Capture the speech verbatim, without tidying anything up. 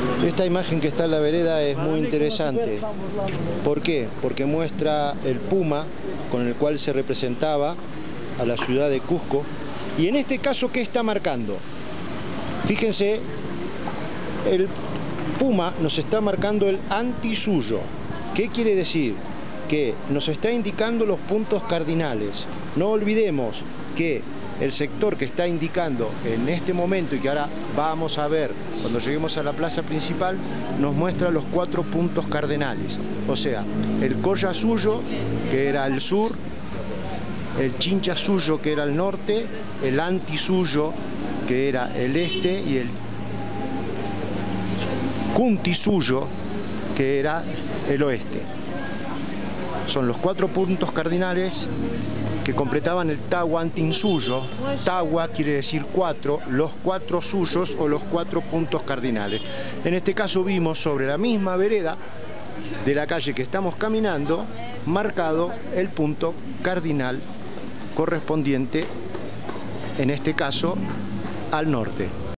Esta imagen que está en la vereda es muy interesante. ¿Por qué? Porque muestra el puma con el cual se representaba a la ciudad de Cusco. Y en este caso, ¿qué está marcando? Fíjense, el puma nos está marcando el antisuyo. ¿Qué quiere decir? Que nos está indicando los puntos cardinales. No olvidemos que el sector que está indicando en este momento y que ahora vamos a ver cuando lleguemos a la plaza principal, nos muestra los cuatro puntos cardinales. O sea, el Collasuyo, que era el sur, el Chinchasuyo, que era el norte, el Antisuyo, que era el este, y el Cuntisuyo, que era el oeste. Son los cuatro puntos cardinales que completaban el Tahuantinsuyo. Tahua quiere decir cuatro, los cuatro suyos o los cuatro puntos cardinales. En este caso vimos sobre la misma vereda de la calle que estamos caminando, marcado el punto cardinal correspondiente, en este caso, al norte.